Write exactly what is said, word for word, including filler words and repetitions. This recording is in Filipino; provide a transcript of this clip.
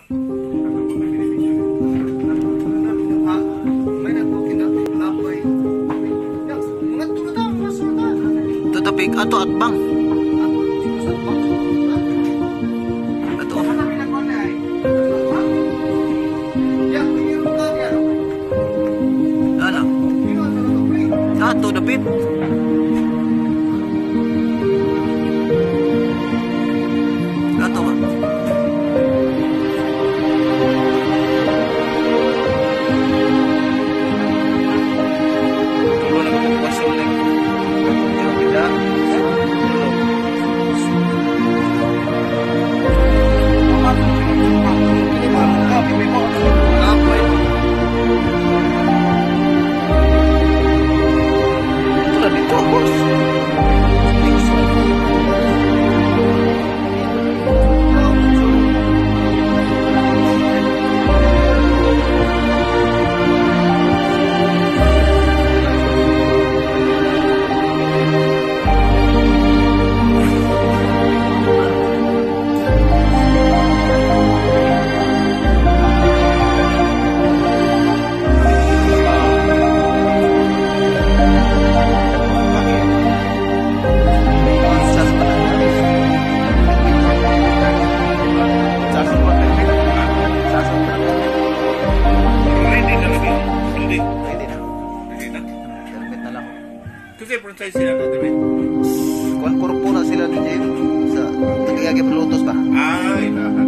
Tutupik ato at bang. Ato. Ano? Ato dapit. Ato ba? Tulo na kapagpasyon na. Yung bida. Tulo. Tulo dito, boss. Kasi protay sila na dito. Kuan puro na sila dito sa tagayagi pelutos ba? Ay,